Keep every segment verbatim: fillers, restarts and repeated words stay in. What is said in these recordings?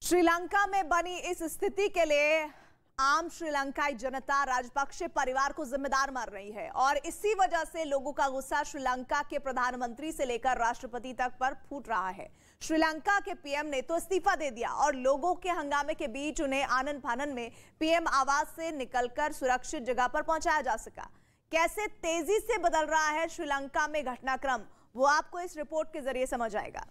श्रीलंका में बनी इस स्थिति के लिए आम श्रीलंकाई जनता राजपक्षे परिवार को जिम्मेदार मान रही है और इसी वजह से लोगों का गुस्सा श्रीलंका के प्रधानमंत्री से लेकर राष्ट्रपति तक पर फूट रहा है। श्रीलंका के पीएम ने तो इस्तीफा दे दिया और लोगों के हंगामे के बीच उन्हें आनन फानन में पीएम आवास से निकलकर सुरक्षित जगह पर पहुंचाया जा सका। कैसे तेजी से बदल रहा है श्रीलंका में घटनाक्रम, वो आपको इस रिपोर्ट के जरिए समझ आएगा।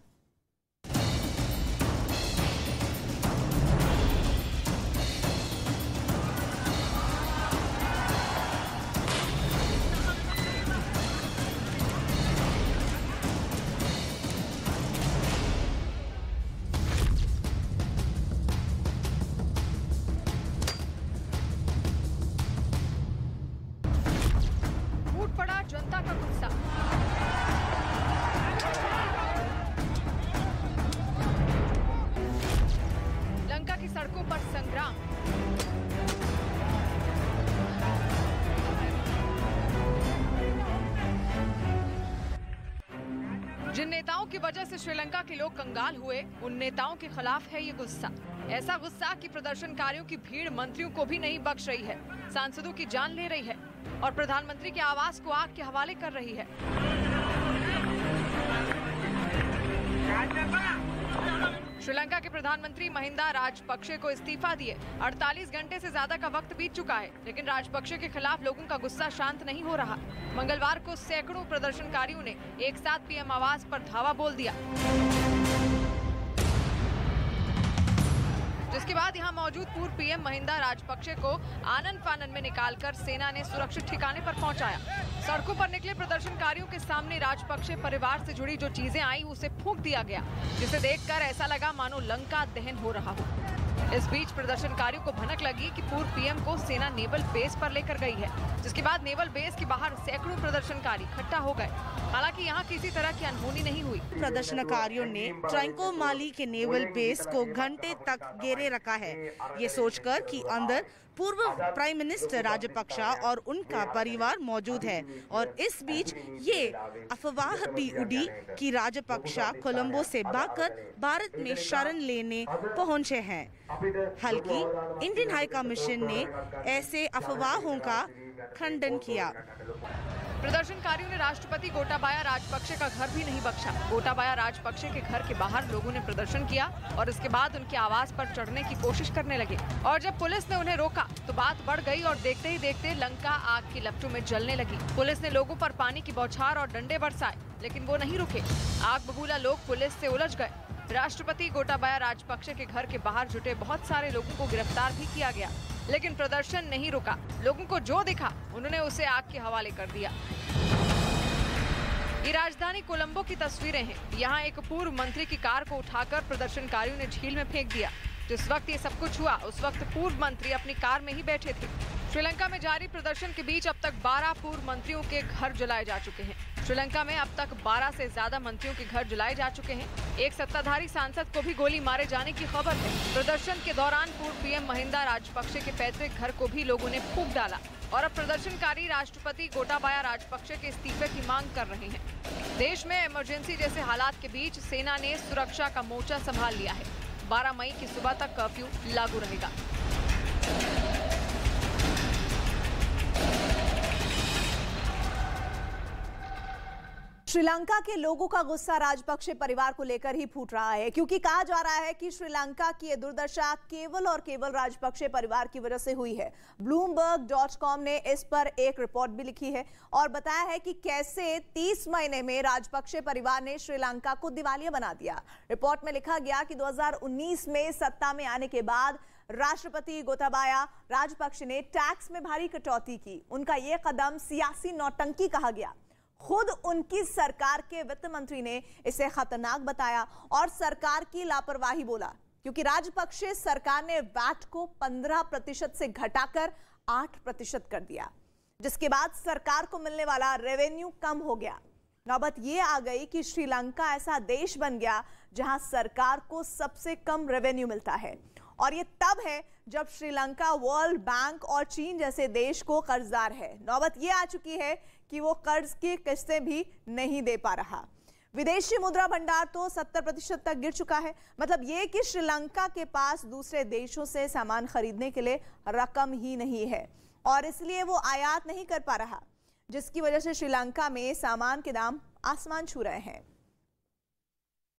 जनता का गुस्सा। लंका की सड़कों पर संग्राम। जिन नेताओं की वजह से श्रीलंका के लोग कंगाल हुए, उन नेताओं के खिलाफ है ये गुस्सा। ऐसा गुस्सा कि प्रदर्शनकारियों की भीड़ मंत्रियों को भी नहीं बख्श रही है, सांसदों की जान ले रही है और प्रधानमंत्री के आवास को आग के हवाले कर रही है। श्रीलंका के प्रधानमंत्री महिंदा राजपक्षे को इस्तीफा दिए अड़तालीस घंटे से ज्यादा का वक्त बीत चुका है, लेकिन राजपक्षे के खिलाफ लोगों का गुस्सा शांत नहीं हो रहा। मंगलवार को सैकड़ों प्रदर्शनकारियों ने एक साथ पीएम आवास पर धावा बोल दिया, जिसके बाद यहां मौजूद पूर्व पीएम महिंदा राजपक्षे को आनन फानन में निकालकर सेना ने सुरक्षित ठिकाने पर पहुंचाया। सड़कों पर निकले प्रदर्शनकारियों के सामने राजपक्षे परिवार से जुड़ी जो चीजें आई उसे फूंक दिया गया, जिसे देखकर ऐसा लगा मानो लंका दहन हो रहा हो। इस बीच प्रदर्शनकारियों को भनक लगी कि पूर्व पीएम को सेना नेवल बेस पर लेकर गई है, जिसके बाद नेवल बेस के बाहर सैकड़ों प्रदर्शनकारी इकट्ठा हो गए। हालांकि यहां किसी तरह की अनहोनी नहीं हुई। प्रदर्शनकारियों ने ट्रांकोमाली के नेवल बेस को घंटे तक घेरे रखा है, ये सोचकर कि अंदर पूर्व प्राइम मिनिस्टर राजपक्षा और उनका परिवार मौजूद है। और इस बीच ये अफवाह भी उड़ी कि राजपक्षा कोलंबो से भागकर भारत में शरण लेने पहुंचे हैं। हालांकि इंडियन हाई कमीशन ने ऐसे अफवाहों का खंडन किया। प्रदर्शनकारियों ने राष्ट्रपति गोटाबाया राजपक्षे का घर भी नहीं बख्शा। गोटाबाया राजपक्षे के घर के बाहर लोगों ने प्रदर्शन किया और इसके बाद उनके आवास पर चढ़ने की कोशिश करने लगे और जब पुलिस ने उन्हें रोका तो बात बढ़ गई और देखते ही देखते लंका आग की लपटों में जलने लगी। पुलिस ने लोगों पर पानी की बौछार और डंडे बरसाए, लेकिन वो नहीं रुके। आग बबूला लोग पुलिस से उलझ गए। राष्ट्रपति गोटाबाया राजपक्षे के घर के बाहर जुटे बहुत सारे लोगों को गिरफ्तार भी किया गया, लेकिन प्रदर्शन नहीं रुका। लोगों को जो दिखा उन्होंने उसे आग के हवाले कर दिया। ये राजधानी कोलंबो की तस्वीरें हैं। यहाँ एक पूर्व मंत्री की कार को उठाकर प्रदर्शनकारियों ने झील में फेंक दिया। जिस वक्त ये सब कुछ हुआ उस वक्त पूर्व मंत्री अपनी कार में ही बैठे थे। श्रीलंका में जारी प्रदर्शन के बीच अब तक बारह पूर्व मंत्रियों के घर जलाए जा चुके हैं। श्रीलंका में अब तक बारह से ज्यादा मंत्रियों के घर जलाए जा चुके हैं। एक सत्ताधारी सांसद को भी गोली मारे जाने की खबर है। प्रदर्शन के दौरान पूर्व पीएम महिंदा राजपक्षे के पैतृक घर को भी लोगों ने फूंक डाला और अब प्रदर्शनकारी राष्ट्रपति गोटाबाया राजपक्षे के इस्तीफे की मांग कर रहे हैं। देश में इमरजेंसी जैसे हालात के बीच सेना ने सुरक्षा का मोर्चा संभाल लिया है। बारह मई की सुबह तक कर्फ्यू लागू रहेगा। श्रीलंका के लोगों का गुस्सा राजपक्षे परिवार को लेकर ही फूट रहा है, क्योंकि कहा जा रहा है कि श्रीलंका की ये दुर्दशा केवल और केवल राजपक्षे परिवार की वजह से हुई है। ब्लूमबर्ग डॉट कॉम ने इस पर एक रिपोर्ट भी लिखी है और बताया है कि कैसे तीस महीने में राजपक्षे परिवार ने श्रीलंका को दिवालिया बना दिया। रिपोर्ट में लिखा गया कि दो हजार उन्नीस में सत्ता में आने के बाद राष्ट्रपति गोटाबाया राजपक्षे ने टैक्स में भारी कटौती की। उनका यह कदम सियासी नौटंकी कहा गया। खुद उनकी सरकार के वित्त मंत्री ने इसे खतरनाक बताया और सरकार की लापरवाही बोला, क्योंकि राजपक्षे सरकार ने वैट को पंद्रह प्रतिशत से घटाकर आठ प्रतिशत कर दिया, जिसके बाद सरकार को मिलने वाला रेवेन्यू कम हो गया। नौबत ये आ गई कि श्रीलंका ऐसा देश बन गया जहां सरकार को सबसे कम रेवेन्यू मिलता है और ये तब है जब श्रीलंका वर्ल्ड बैंक और चीन जैसे देश को कर्जदार है। नौबत ये आ चुकी है कि वो कर्ज की किस्तें भी नहीं दे पा रहा। विदेशी मुद्रा भंडार तो सत्तर प्रतिशत तक गिर चुका है। मतलब ये कि श्रीलंका के पास दूसरे देशों से सामान खरीदने के लिए रकम ही नहीं है और इसलिए वो आयात नहीं कर पा रहा, जिसकी वजह से श्रीलंका में सामान के दाम आसमान छू रहे हैं।